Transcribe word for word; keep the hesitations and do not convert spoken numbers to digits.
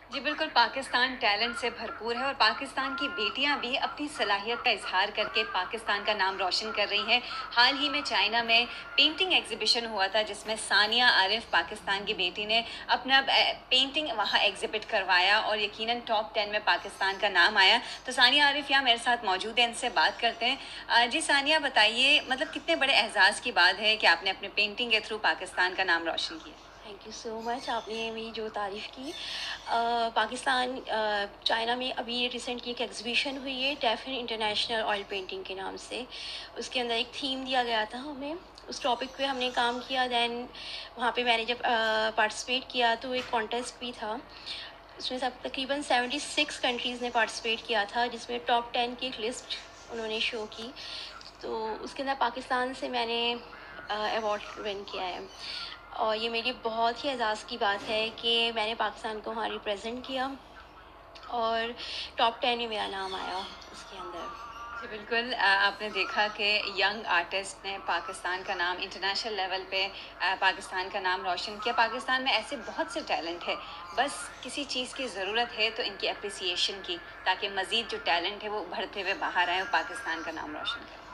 जी बिल्कुल, पाकिस्तान टैलेंट से भरपूर है और पाकिस्तान की बेटियां भी अपनी सलाहियत का इजहार करके पाकिस्तान का नाम रोशन कर रही हैं। हाल ही में चाइना में पेंटिंग एग्जीबिशन हुआ था जिसमें सानिया आरिफ पाकिस्तान की बेटी ने अपना पेंटिंग वहां एग्जिबिट करवाया और यकीनन टॉप टेन में पाकिस्तान का नाम आया। तो सानिया आरिफ यहाँ मेरे साथ मौजूद है, इनसे बात करते हैं। अ, जी सानिया, बताइए मतलब कितने बड़े एहसास की बात है कि आपने अपने पेंटिंग के थ्रू पाकिस्तान का नाम रोशन किया। थैंक यू सो मच, आपने मेरी जो तारीफ़ की। अ, पाकिस्तान अ, चाइना में अभी रिसेंटली एक एग्जीबिशन हुई है डेफिन इंटरनेशनल ऑयल पेंटिंग के नाम से। उसके अंदर एक थीम दिया गया था हमें, उस टॉपिक पे हमने काम किया। दैन वहाँ पे मैंने जब पार्टिसिपेट किया तो एक कॉन्टेस्ट भी था। उसमें सब तकरीबन सेवेंटी सिक्स कंट्रीज़ ने पार्टिसिपेट किया था, जिसमें टॉप टेन की एक लिस्ट उन्होंने शो की। तो उसके अंदर पाकिस्तान से मैंने अवार्ड विन किया है, और ये मेरी बहुत ही एजाज़ की बात है कि मैंने पाकिस्तान को वहाँ रिप्रेजेंट किया और टॉप टेन में मेरा नाम आया उसके अंदर। जी बिल्कुल, अ, आपने देखा कि यंग आर्टिस्ट ने पाकिस्तान का नाम इंटरनेशनल लेवल पे अ, पाकिस्तान का नाम रोशन किया। पाकिस्तान में ऐसे बहुत से टैलेंट है, बस किसी चीज़ की ज़रूरत है तो इनकी अप्रिसिएशन की, ताकि मज़ीद जो टैलेंट है वो उभरते हुए बाहर आए और पाकिस्तान का नाम रोशन करें।